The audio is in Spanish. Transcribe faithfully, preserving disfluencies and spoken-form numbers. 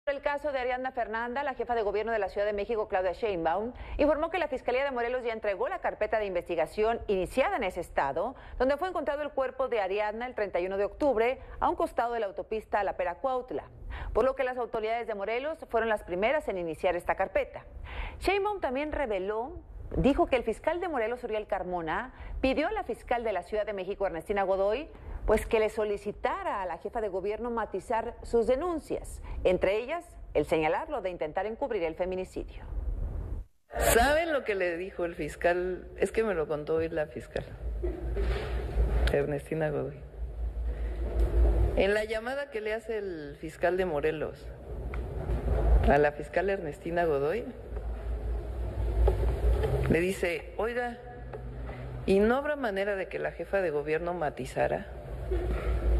El caso de Ariadna Fernanda, la jefa de gobierno de la Ciudad de México, Claudia Sheinbaum, informó que la Fiscalía de Morelos ya entregó la carpeta de investigación iniciada en ese estado, donde fue encontrado el cuerpo de Ariadna el treinta y uno de octubre a un costado de la autopista La Pera-Cuautla, por lo que las autoridades de Morelos fueron las primeras en iniciar esta carpeta. Sheinbaum también reveló Dijo que el fiscal de Morelos, Uriel Carmona, pidió a la fiscal de la Ciudad de México, Ernestina Godoy, pues que le solicitara a la jefa de gobierno matizar sus denuncias, entre ellas el señalarlo de intentar encubrir el feminicidio. ¿Saben lo que le dijo el fiscal? Es que me lo contó hoy la fiscal, Ernestina Godoy. En la llamada que le hace el fiscal de Morelos a la fiscal Ernestina Godoy, le dice, oiga, ¿y no habrá manera de que la jefa de gobierno matizara?